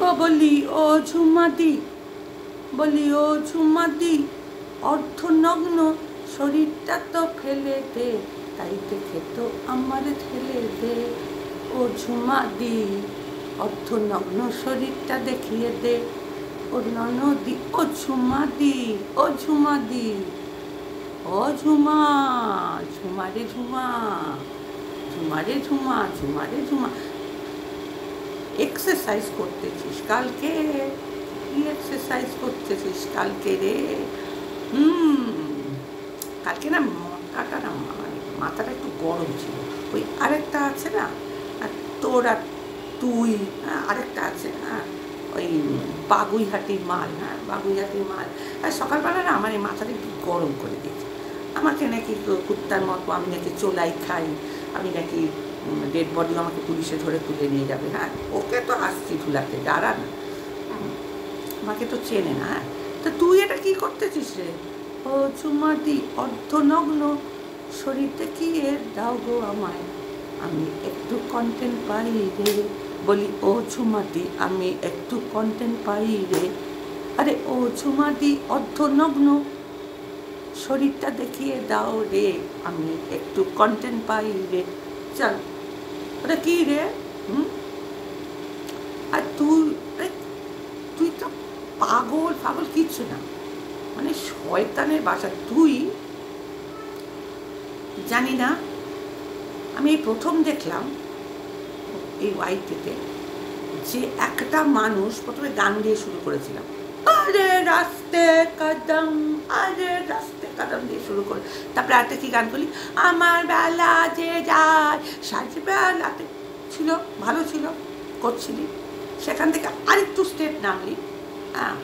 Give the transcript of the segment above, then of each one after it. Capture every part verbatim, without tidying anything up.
ও বলি ও ঝুমাদি, বলি ও ঝুমাদি, অর্ধনগ্ন শরীরটা তো ফেলে দে, তাই দেখে তো আমার ঠেলে দে। ও ঝুমাদি, অর্ধনগ্ন শরীরটা দেখিয়ে দে। ও ননদি, ও ঝুমাদি, ও ঝুমাদি, ও ঝুমা, ঝুমারে ঝুমা, ঝুমারে ঝুমা, ঝুমারে ঝুমা। এক্সারসাইজ করতেছিস কালকে? কি এক্সারসাইজ করতেছিস কালকে রে? হুম কালকে না মাথাটা না মাথাটা একটু গরম ছিল। ওই আরেকটা আছে না, তোর আর তুই, আরেকটা আছে হ্যাঁ, ওই বাগুইহাটির মাল, হ্যাঁ বাগুইহাটির মাল। আর সকালবেলা না আমার এই মাথাটা একটু গরম করে দিয়েছে। আমাকে নাকি কুত্তার মতো আমি নাকি চোলাই খাই, আমি নাকি ডেড বডিও আমাকে পুলিশে ধরে তুলে নিয়ে যাবে। হ্যাঁ ওকে তো আসছি ধুলাতে, দাঁড়া না, আমাকে তো চেনে না। হ্যাঁ তা তুই এটা কি করতেছিস রে? ও ঝুমাদি, অর্ধনগ্ন শরীর দেখিয়ে দাও গো আমায়, আমি একটু কন্টেন্ট পাই রে। বলি ও ঝুমাদি, আমি একটু কন্টেন্ট পাই রে। আরে ও ঝুমাদি, অর্ধনগ্ন শরীরটা দেখিয়ে দাও রে, আমি একটু কন্টেন্ট পাই রে। চল ওটা কি রে? হুম আর তুই তুই তো পাগল পাগল কিচ্ছু না, মানে শয়তানের বাসা তুই। জানি না, আমি এই প্রথম দেখলাম এই ওয়াইটিতে যে একটা মানুষ প্রথমে গান দিয়ে শুরু করেছিলাম, আরে রাস্তে কদম, আরে রাস্তে কদম দিয়ে শুরু করে, তারপরে একটা কি গান করলি, আমার বেলা যে যায় সাজ বেলাতে, ছিল ভালো ছিল করছিলি। সেখান থেকে আরেকটু স্টেপ নামলি, হ্যাঁ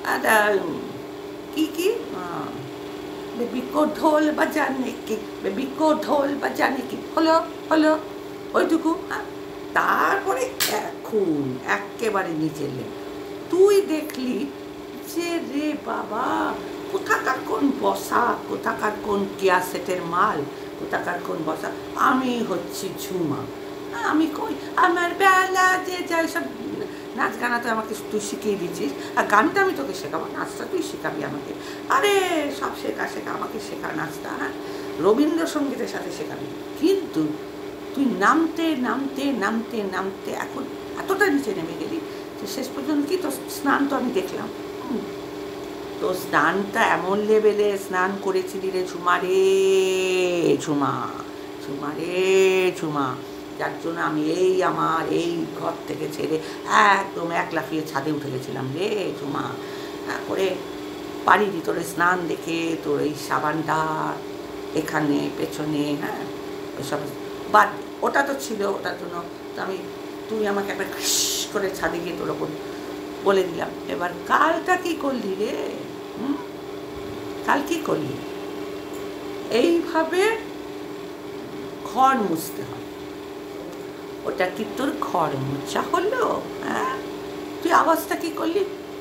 কি কি বেবি কো ঢোল বাজানে কি, বেবি কো ঢোল বাজানে কি, হলো হলো ওইটুকু। তারপরে এখন একেবারে নিচে লে তুই দেখলি যে রে বাবা, কোথাকার কোন বসা, কোথাকার কোন ক্যাসেটের মাল, কোথাকার কোন বসা, আমি হচ্ছি ঝুমা। আমি কই আমার বেলা যে যাই, সব নাচ গানা তো আমাকে তুই শিখিয়ে দিচ্ছিস, আর গানটা আমি তোকে শেখাবো, নাচটা তুই শেখাবি আমাকে। আরে সব শেখা শেখা আমাকে শেখা নাচটা, হ্যাঁ রবীন্দ্রসঙ্গীতের সাথে শেখাবি। কিন্তু তুই নামতে নামতে নামতে নামতে এখন এতটা নিচে নেমে গেলি যে শেষ পর্যন্ত কি তোর স্নান তো আমি দেখলাম, তো স্নানটা এমন লেভেলে স্নান করেছিলি রে ঝুমা রে ঝুমা, ঝুমা রে ঝুমা, যার জন্য আমি এই আমার এই ঘর থেকে ছেড়ে একদম এক লাফিয়ে ছাদে উঠে গেছিলাম রে ঝুমা। তারপরে পারিনি তোর স্নান দেখে, তোর এই সাবানটা এখানে পেছনে, হ্যাঁ ওইসব বাদ, ওটা তো ছিল, ওটার জন্য তো আমি, তুই আমাকে একবার খ্রিস করে ছাদে গিয়ে তোর ওপর বলে দিলাম। এবার কালটা কি করলি রে? হুম কাল কি করলি? এইভাবে ঘর মুছতে হয়, ওটা কি তোর ঘর মোছা হলো? হ্যাঁ তুই আওয়াজটা কি করলি?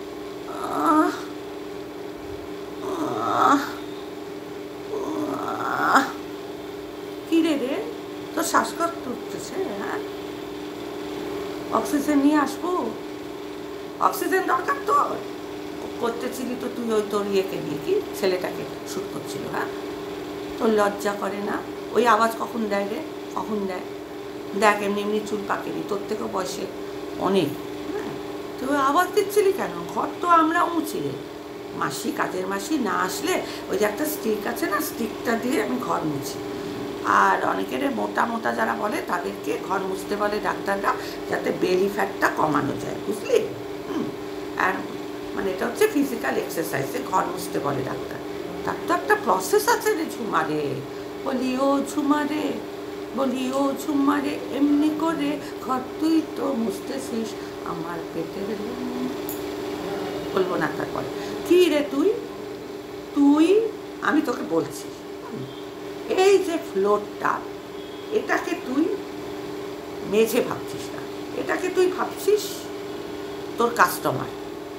কি রে রে তোর শ্বাসকষ্ট উঠতেছে? হ্যাঁ অক্সিজেন নিয়ে আসবো, অক্সিজেন দরকার তোর। করতেছিলি তো তুই ওই তোর ইয়েকে দিয়ে, কি ছেলেটাকে শুট করছিল, হ্যাঁ তোর লজ্জা করে না? ওই আওয়াজ কখন দেয় রে, কখন দেয়? দেখ এমনি এমনি চুল পাকেনি, তোর থেকেও বয়সে অনেক, হ্যাঁ তুই আওয়াজ দিচ্ছিলি কেন? ঘর তো আমরা মুছি রে, মাসি কাজের মাসি না আসলে ওই যে একটা স্টিক আছে না, স্টিকটা দিয়ে আমি ঘর মুছি। আর অনেকের মোটা মোটা যারা বলে তাদেরকে ঘর মুছতে বলে ডাক্তাররা, যাতে বেলি ফ্যাটটা কমানো যায়, বুঝলি? হুম আর মানে এটা হচ্ছে ফিজিক্যাল এক্সারসাইজে ঘর মুছতে বলে ডাক্তার। তার তো একটা প্রসেস আছে রে ঝুমা রে। বলি ও ঝুমা রে, বলি ও ঝুমা রে, এমনি করে ঘর তুই তো মুছতেছিস আমার পেটের, বলবো না তারপরে। কি রে তুই তুই আমি তোকে বলছি, এই যে ফ্লোরটা, এটাকে তুই মেঝে ভাবছিস না, এটাকে তুই ভাবছিস তোর কাস্টমার।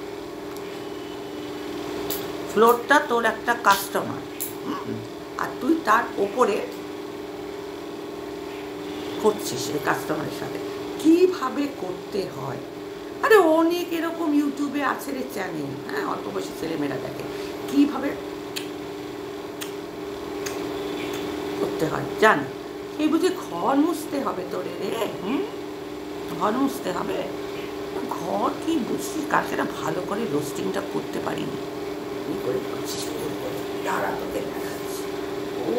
ফ্লোরটা তোর একটা কাস্টমার, আর তুই তার ওপরে করছিস এই কাস্টমারের সাথে কিভাবে করতে হয়। আরে অনেক এরকম ইউটিউবে আছে রে চ্যানেল, হ্যাঁ, অল্প বয়সী ছেলেমেয়েরা দেখে কীভাবে করতে হয় জান। এই বুঝি ঘর মুছতে হবে তোরে রে, হুম, ঘর মুছতে হবে। ঘর কি বুঝছিস, কালকে না ভালো করে রোস্টিংটা করতে পারিনি, কি করে করছিস দাঁড়া তোকে দেখাচ্ছি। ও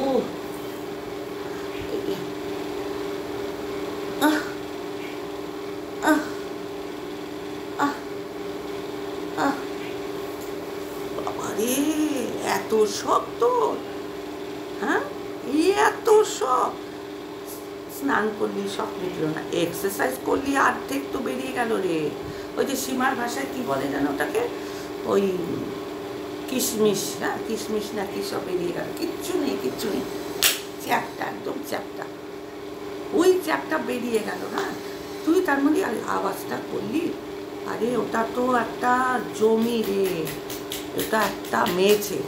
আহ আহ আহ আহ বাবারে এত শখ তোর, হ্যাঁ, এত শখ। স্নান করলি শখ মিটল না, এক্সারসাইজ করলি অর্ধেক তো বেরিয়ে গেল রে। ওই যে সীমার ভাষায় কি বলে যেন ওটাকে, ওই কিশমিশ, হ্যাঁ কিশমিশ না কি সব বেরিয়ে গেল, কিচ্ছু নেই কিচ্ছু নেই, চ্যাপটা একদম চ্যাপটা, ওই চ্যাপটা বেরিয়ে গেল। হ্যাঁ তুই তার মধ্যে আওয়াজটা করলি, আরে ওটা তো একটা জমি রে, ওটা একটা মেয়েছে।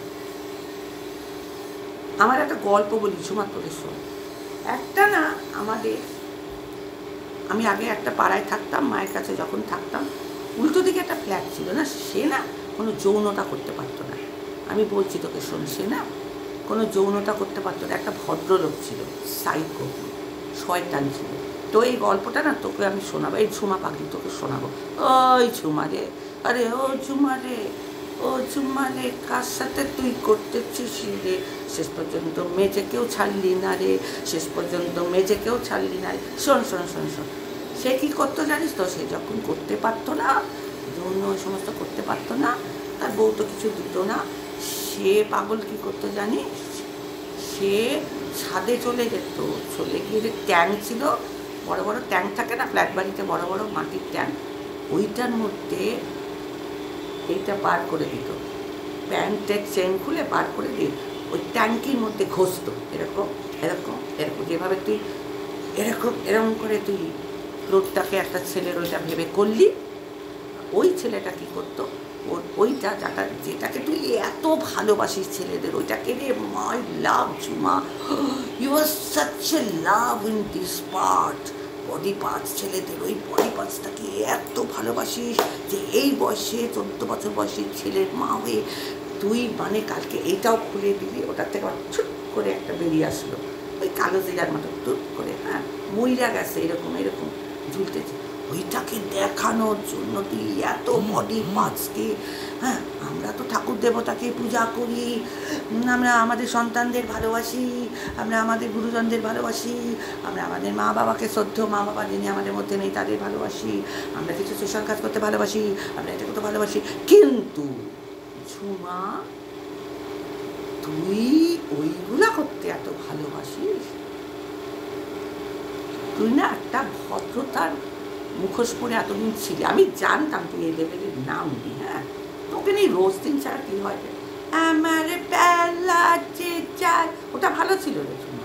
আমার একটা গল্প বলি ঝুমা তোদের শোন। একটা না আমাদের, আমি আগে একটা পাড়ায় থাকতাম, মায়ের কাছে যখন থাকতাম, উল্টো দিকে একটা ফ্ল্যাট ছিল না, সে না কোনো যৌনতা করতে পারতো না। আমি বলছি তোকে শোন, সে না কোনো যৌনতা করতে পারতো না, একটা ভদ্রলোক ছিল, সাইকো, শয়তান ছিল। তো এই গল্পটা না তোকে আমি শোনাবো, এই ঝুমা পাখি তোকে শোনাবো। ওই ঝুমা রে, আরে ও ঝুমা রে, ও ঝুমা রে, কার সাথে তুই করতেছিস রে, শেষ পর্যন্ত মেজেকেও ছাড়লি না রে, শেষ পর্যন্ত মেজেকেও ছাড়লি না রে। শোন শোন শোন শোন, সে কী করতো জানিস তো, সে যখন করতে পারতো না, যৌন ওই সমস্ত করতে পারতো না, তার বউ তো কিছু দিত না, সে পাগল কী করতো জানিস, সে ছাদে চলে যেত, চলে গিয়ে যে ট্যাঙ্ক ছিল, বড় বড় ট্যাঙ্ক থাকে না ফ্ল্যাট বাড়িতে, বড় বড় মাটির ট্যাঙ্ক, ওইটার মধ্যে এইটা বার করে দিত, প্যান্টের চেন খুলে বার করে দিয়ে ওই ট্যাঙ্কির মধ্যে ঘষত, এরকম এরকম এরকম, যেভাবে তুই এরকম এরকম করে তুই রোডটাকে একটা ছেলের ওইটা ভেবে করলি, ওই ছেলেটা কী করতো, ওর ওইটা যাটা যেটাকে তুই এত ভালোবাসিস ছেলেদের, ওইটাকে রে my love Jhuma, you are such a love in this part, body parts, ছেলেদের ওই বডি পার্টসটাকে এত ভালোবাসিস যে এই বয়সে চোদ্দ বছর বয়সী ছেলের মা হয়ে তুই মানে কালকে এইটাও খুলে দিলি, ওটার থেকে ছুট করে একটা বেরিয়ে আসলো, ওই কালো জিরার মতো টুট করে, হ্যাঁ মইরা গেছে এরকম এরকম ঝুলতেছে, ওইটাকে দেখানোর জন্য তুই এত বডি পার্টসকে, হ্যাঁ আমরা তো ঠাকুর দেবতাকে পূজা করি, আমরা আমাদের সন্তানদের ভালোবাসি, আমরা আমাদের গুরুজনদের ভালোবাসি, আমরা আমাদের মা বাবাকে শ্রদ্ধেয় মা বাবা যিনি আমাদের মধ্যে নেই তাদের ভালোবাসি, আমরা কিছু সোশ্যাল কাজ করতে ভালোবাসি, আমরা এটা করতে ভালোবাসি, কিন্তু ঝুমা তুই ওইগুলা করতে এত ভালোবাসিস, তুই না একটা ভদ্রতার মুখোশ পরে এতদিন ছিলি, আমি জানতাম তুই এই লেভেলের নাম নি, হ্যাঁ তোকে নেই রোজ দিন ছাড়া কি হয়, আমার বেলা যে চায়, ওটা ভালো ছিল রে ঝুমা।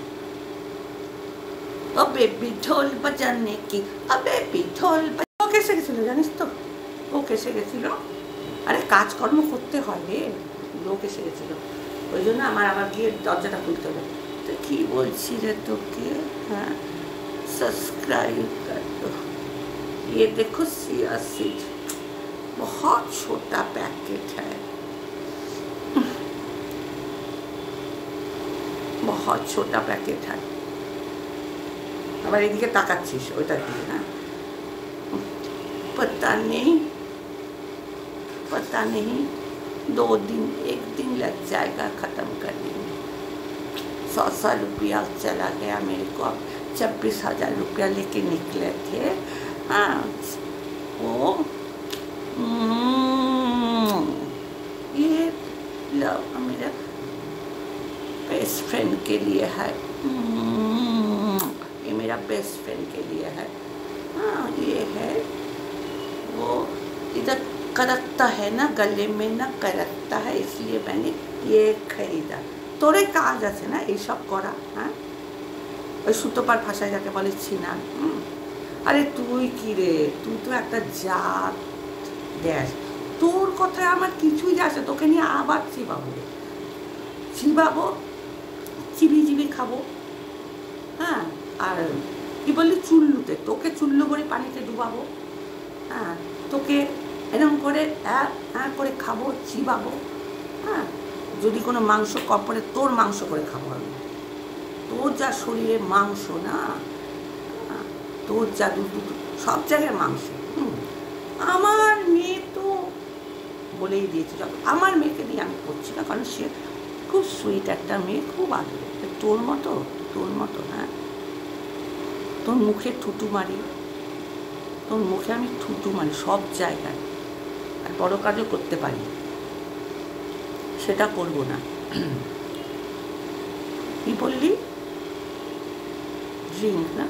ও বেবি ঢোল বাজানে কি, ও বেবি ঢোল, ও কেসে গেছিল জানিস তো, ও কেসে গেছিল, আরে কাজকর্ম করতে হয় রে, লোক এসে গেছিল, ওই জন্য আমার আবার গিয়ে দরজাটা খুলতে হবে। তো কী বলছি রে তোকে, হ্যাঁ सब्सक्राइब कर दो। ये देखो सिया सीड, बहुत छोटा पैकेट है, बहुत छोटा पैकेट है। আবার এদিকে তাকাচ্ছিস ওইটা দিয়ে, হ্যাঁ पता नहीं पता नहीं दो दिन एक दिन लग जाएगा ख़त्म करने में। सौ सौ रुपया चला गया मेरे को, छब्बीस हजार रुपया लेके निकले थे, हाँ वो ये लव मेरा बेस्ट फ्रेंड के लिए है, ये मेरा बेस्ट फ्रेंड के लिए है, हाँ ये है वो इधर करकता है ना गले में ना करकता है, इसलिए मैंने ये खरीदा। তোর এই কাজ আছে না এইসব করা, হ্যাঁ ওই সুতোপার ভাষায় যাকে বলে ছিনা, হুম আরে তুই কি রে, তুই তো একটা জাত দেশ, তোর কথায় আমার কিছুই যাচ্ছে, তোকে নিয়ে আবার চিবাবো চিবাবো চিবি চিবি খাবো, হ্যাঁ আর কি বললি চুল্লুতে, তোকে চুল্লু করে পানিতে ডুবাবো, হ্যাঁ তোকে এরকম করে হ্যাঁ হ্যাঁ করে খাবো, চিবাবো, হ্যাঁ যদি কোনো মাংস কম পড়ে তোর মাংস করে খাবো আমি। তোর যা শরীরে মাংস না, তোর যা দুধ সব জায়গায় মাংস। হুম আমার মেয়ে তো বলেই দিয়েছে, আমার মেয়েকে দিয়ে আমি করছি না, কারণ সে খুব সুইট একটা মেয়ে, খুব আদরে। তোর মতো তোর মতো হ্যাঁ তোর মুখে থুতু মারি, তোর মুখে আমি থুতু মারি সব জায়গায়, আর বড় কাজও করতে পারি, সেটা করবো না। কি বললি? ড্রিঙ্ক না?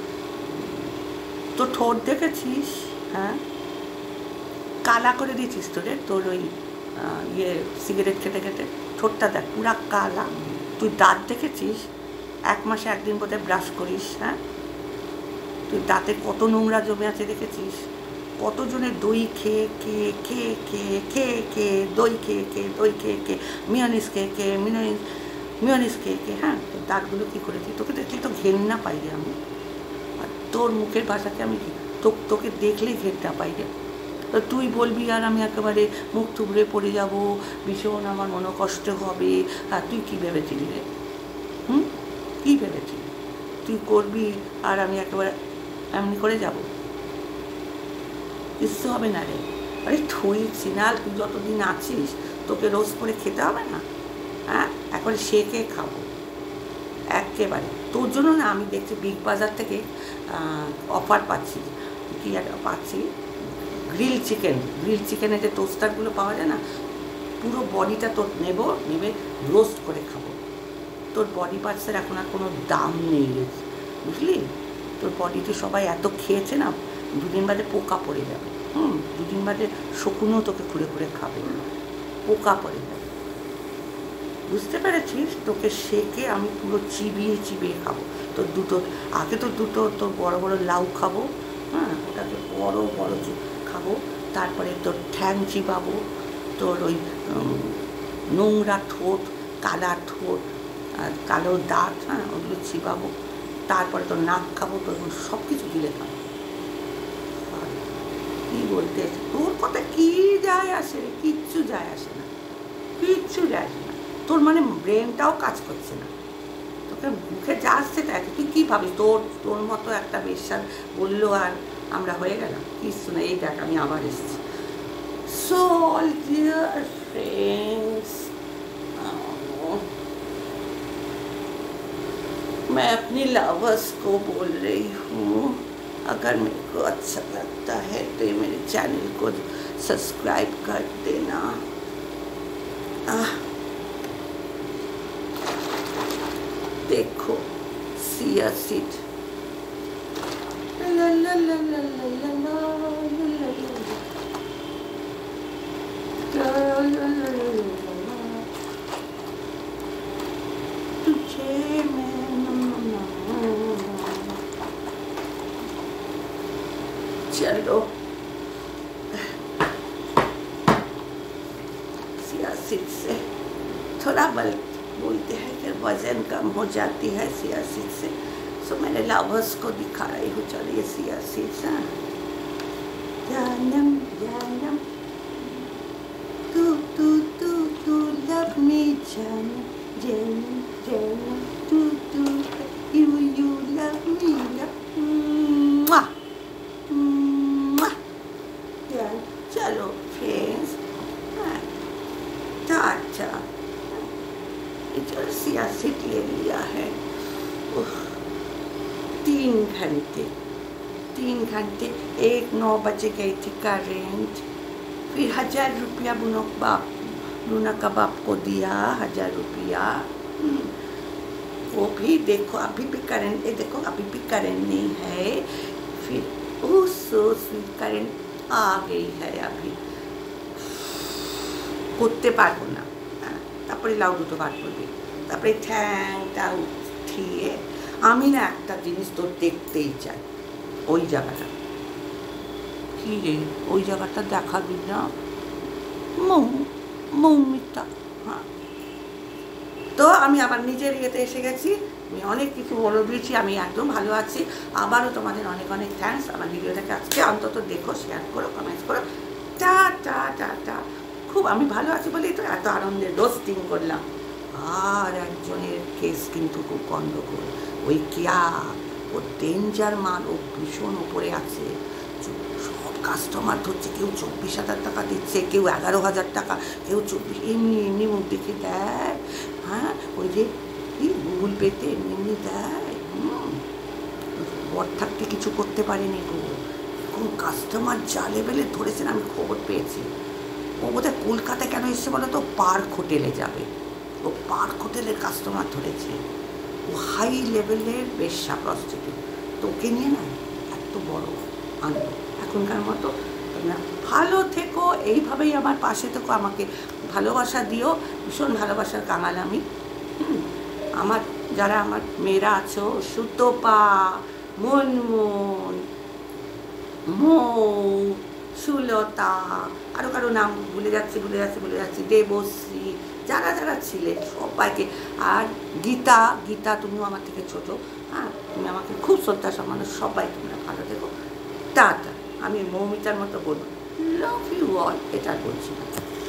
তোর ঠোঁট দেখেছিস? হ্যাঁ কালা করে দিয়েছিস তোরে, তোর ওই ইয়ে সিগারেট খেতে খেতে ঠোঁটটা দেখ পুরা কালা। তুই দাঁত দেখেছিস? এক মাসে একদিন বোধহয় ব্রাশ করিস। হ্যাঁ তুই দাঁতে কত নোংরা জমে আছে দেখেছিস? কতজনের দই খেয়ে খেয়ে খেয়ে খেয়ে খেয়ে খেয়ে দই খেয়ে খেয়ে দই খেয়ে খেয়ে মিওনিস খেয়ে খেয়ে মিনোনিস মিওনিস খেয়ে খেয়ে হ্যাঁ তোর দাঁতগুলো কী করেছি? তোকে দেখলে তো ঘেন্না পাই রে আমি, আর তোর মুখের ভাষাকে আমি তোকে দেখলেই ঘেন্না পাই রে। তো তুই বলবি আর আমি একেবারে মুখ থুবড়ে পড়ে যাব, ভীষণ আমার মনোকষ্ট হবে। আর তুই কী ভেবেছিলি রে? হুম কী ভেবেছিলি? তুই করবি আর আমি একেবারে এমনি করে যাব? কিচ্ছু হবে না রে। আরে থুই সিনাল, তুই যতদিন আছিস তোকে রোজ করে খেতে হবে না? হ্যাঁ একবারে সেকে খাবো একেবারে। তোর জন্য না আমি দেখছি বিগ বাজার থেকে অফার পাচ্ছি, কি একটা পাচ্ছি, গ্রিল চিকেন। গ্রিল চিকেনের যে টোস্টারগুলো পাওয়া যায় না, পুরো বডিটা তোর নেব, নেবে রোস্ট করে খাবো। তোর বডি পার্টসের এখন আর কোনো দাম নেই, বুঝলি? তোর বডিতে সবাই এত খেয়েছে না, দুদিন বাদে পোকা পড়ে যাবে। হুম দুদিন বাদে শকুনও তোকে খুঁড়ে খুঁড়ে খাবে, পোকা পড়ে যাবে, বুঝতে পেরেছিস? তোকে সেকে আমি পুরো চিবিয়ে চিবিয়ে খাবো। তোর দুটো আগে তো দুটো তোর বড় বড় লাউ খাবো, হ্যাঁ ওটাকে বড় বড় খাবো, তারপরে তোর ঠ্যাং চিবাবো, তোর ওই নোংরা ঠোঁট, কালা ঠোঁট আর কালো দাঁত, হ্যাঁ ওগুলো চিবাবো, তারপরে তোর নাক খাবো, তোর সব কিছু গিলে খাবো। কী বলতে তোর কথা কী যায় আসে রে? কিচ্ছু যায় আসে না, কিচ্ছু যায় আসে না। তোর মানে ব্রেনটাও কাজ করছে না, তোকে মুখে যা আসছে তাই। তুই কী ভাবিস তোর তোর মতো একটা বেশ্যার বললো আর আমরা হয়ে গেলাম? কিচ্ছু না। এই দেখ আমি আবার এসেছি। সো অল ডিয়ার फ्रेंड्स, मैं अपनी लवर्स को बोल रही हूँ, अगर मेरे को अच्छा लगता है तो ये मेरे चैनल को सब्सक्राइब कर देना। आह, देखो सिया सीड, ला ला ला ला ला ला ला तुझे मैं चलो सियासत से थोड़ा बल बोलते हैं कि वजन कम हो जाती है सियासत से, सो मैंने लवर्स को दिखा रही हूँ। चलिए सियासत जानम जानम तू तू तू तू लव मी जानम जानम जानम तू तू you you love me love. चलो फ्रेंड्स टाटा। चलो सियासत ले लिया है, तीन घंटे तीन घंटे एक नौ बजे गई थी करेंट, फिर हजार रुपया बुनो बाप लूना का बाप को दिया, हजार रुपया। वो भी देखो अभी भी करेंट, ये देखो अभी भी करेंट नहीं है। फिर ओह सो स्वीट करेंट आ गई है, अभी করতে পারবো না। তারপরে লাউ দুটো বার করবি, তারপরে ঠ্যাংটা উঠিয়ে আমি না একটা জিনিস তোর দেখতেই চাই, ওই জায়গাটা কি রে? ওই জায়গাটা দেখাবি না? মৌ মৌমিতা। হ্যাঁ তো আমি আবার নিজের ইয়েতে এসে গেছি, আমি অনেক কিছু বলে দিয়েছি, আমি একদম ভালো আছি। আবারও তোমাদের অনেক অনেক থ্যাঙ্কস। আমার ভিডিওটাকে আজকে অন্তত দেখো, শেয়ার করো, কমেন্টস করো। টা টা টা টা। খুব আমি ভালো আছি বলেই তো এত আনন্দের রোস্টিং করলাম। আর একজনের কেস কিন্তু খুব গণ্ডগোল, ওই কেয়া, ও ডেঞ্জার মাল, ও ভীষণ ওপরে আছে। সব কাস্টমার ধরছে, কেউ চব্বিশ হাজার টাকা দিচ্ছে, কেউ এগারো হাজার টাকা, কেউ চব্বিশ, এমনি এমনি মুখ দেখে দেয়। হ্যাঁ, ওই যে গুগল পেতে এমনি এমনি দেয়। হুম, বর থাকতে কিছু করতে পারেনি গো। কোন কাস্টমার যা লেভেলে ধরেছেন আমি খবর পেয়েছি। ও বোধহয় কলকাতায় কেন এসছে বলো তো, পার্ক হোটেলে যাবে। ও পার্ক হোটেলের কাস্টমার ধরেছে। ও হাই লেভেলের বেশ্যা, প্রস্টিটিউট। তোকে নিয়ে না এত বড় আনবো। এখনকার মতো তোমরা ভালো থেকো, এইভাবেই আমার পাশে থেকো, আমাকে ভালোবাসা দিও। ভীষণ ভালোবাসার কাঙাল আমি। হুম, আমার যারা আমার মেয়েরা আছো, সুতপা, মনমন, মৌ, সুলতা, আরও কারো নাম ভুলে যাচ্ছে ভুলে যাচ্ছে ভুলে যাচ্ছি দেবশ্রী, যারা যারা ছিলেন সবাইকে। আর গীতা, গীতা তুমিও আমার থেকে ছোটো। হ্যাঁ, তুমি আমাকে খুব শ্রদ্ধা সম্মান, সবাই তোমরা ভালো থেকো। টাটা। আমি মৌমিতার মতো বলবো লাভ ইউ অল, এটা বলছি না।